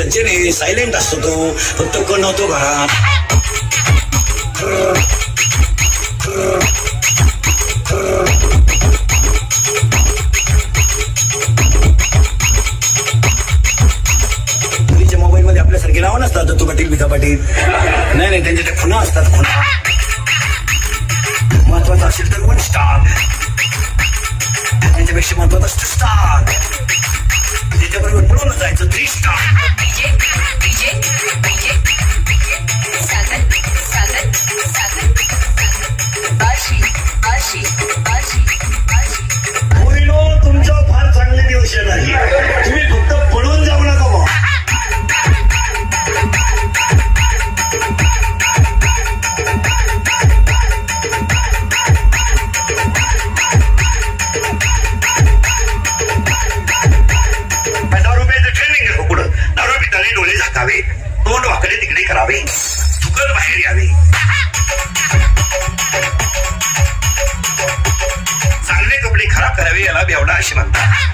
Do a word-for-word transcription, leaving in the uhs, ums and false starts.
घरचे नाही, सायलेंट असतो तो, फक्त कोण नव्हतो घरात. मुलीच्या मोबाईल मध्ये आपल्यासारखी नावं नसतात, तू पाटील बिका पाटील. नाही नाही, त्यांच्या त्या खुणा असतात, खुणा. महत्वाचं असेल तर वन स्टार, त्याच्यापेक्षा महत्वाचं असतं स्टार, त्याच्याबरोबर पळून जायचं थ्री स्टार. तुमच्या फार चांगले दिवस नाही, तुम्ही फक्त पळून जाऊ नका बा. दारू प्यायचं ट्रेनिंग आहे पुढं. दारू पिताने डोळे झाकावे, तोंड वाकडे तिकडे करावे, थुकर बाहेर यावे. चांगले कपडे खराब करावे याला बेवडा अशी म्हणतात.